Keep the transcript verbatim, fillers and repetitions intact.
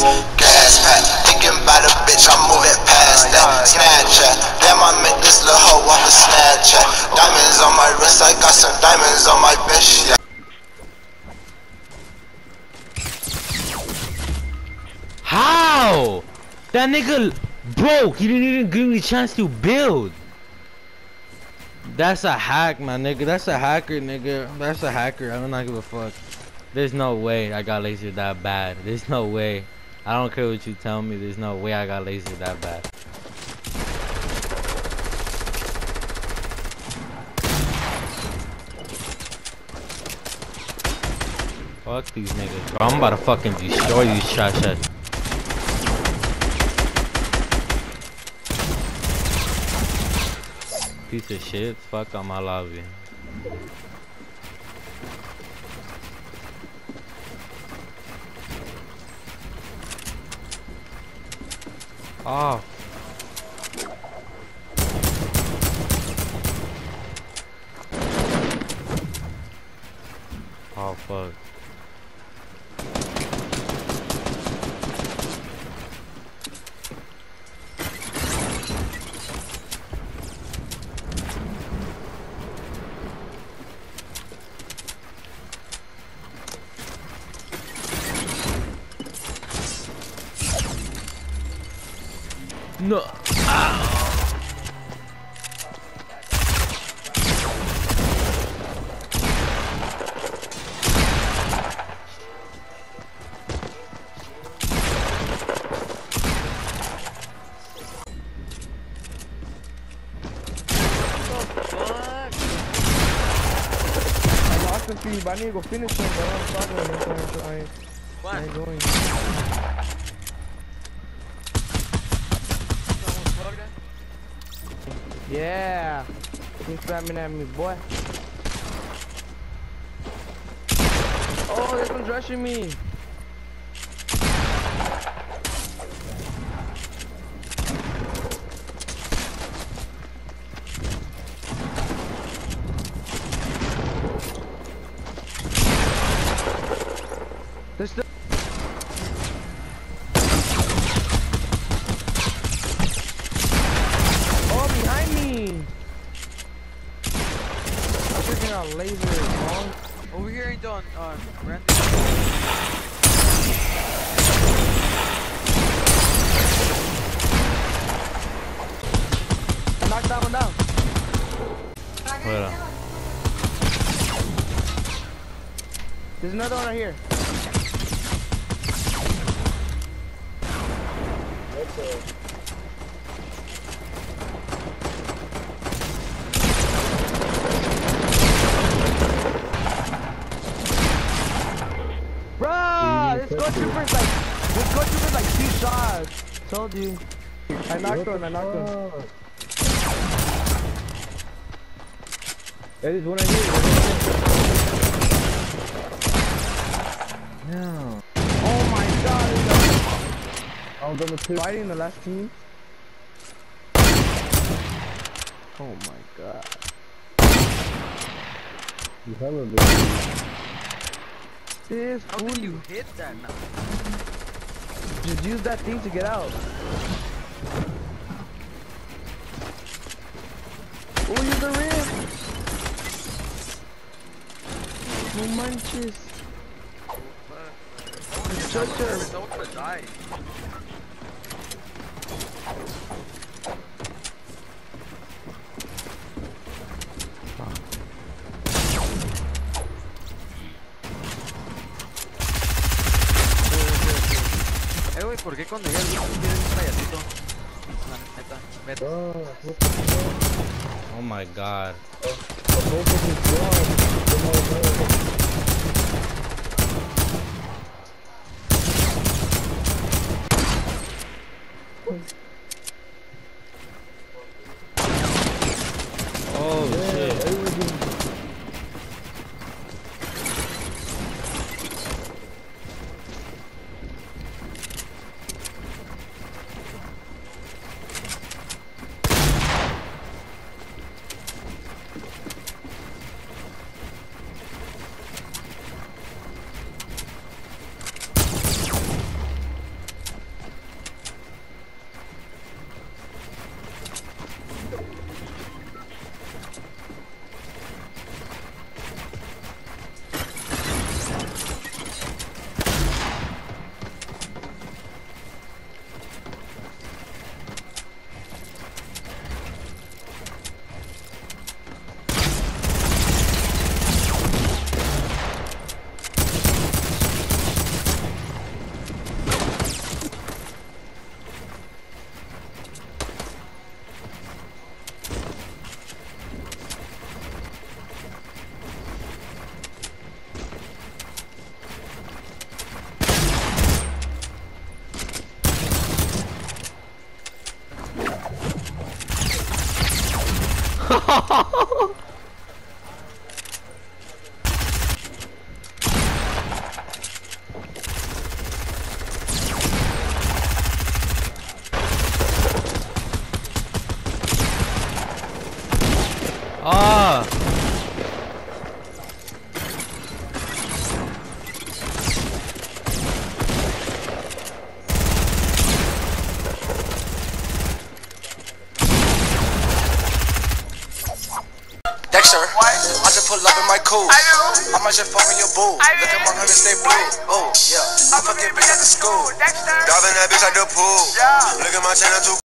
Gas pack, thinking about a bitch, I'm moving past that. Snapchat, damn, I make this little hoe off the Snapchat. Diamonds on my wrist, I got some diamonds on my bitch, yeah. How? That nigga broke. He didn't even give me a chance to build. That's a hack, my nigga. That's a hacker, nigga. That's a hacker. I do not give a fuck. There's no way I got lasered that bad. There's no way. I don't care what you tell me. There's no way I got lasered that bad. Fuck these niggas, bro. I'm about to fucking destroy these trash heads. Piece of shit. Fuck on my lobby. Oh. Oh fuck. No. Ah. For you, but I need to go finish him, but I'm struggling, so I, I ain't going. Yeah, he's spamming at me, boy. Oh, this one's rushing me. This the oh, behind me! I'm freaking out laser, bro. Over here ain't done, uh, Randy. Knock that one down. Hold on. There's another one right here. Bruh, this Ghost Trooper's like, this Ghost Trooper's like two shots. Told you. I knocked him, I knocked him. There's one right here. No. Oh my god. Oh, double two. Fighting the last team. Oh my god. You hella big. This How can you hit that now? Just use that thing to get out. Oh, use the rim. No manches. It's don't wanna die. Eh, güey, ¿por qué cuando llega el grupo tiene un payasito? La neta, vete. Oh my god. Oh shit. Ah. Dexter, I just pull up in my coupe. I might just fuck on your boo. Look at my hundred stay blue. Oh, yeah. I fuck your bitch at the school. Driving that bitch at the pool. Look at my channel too.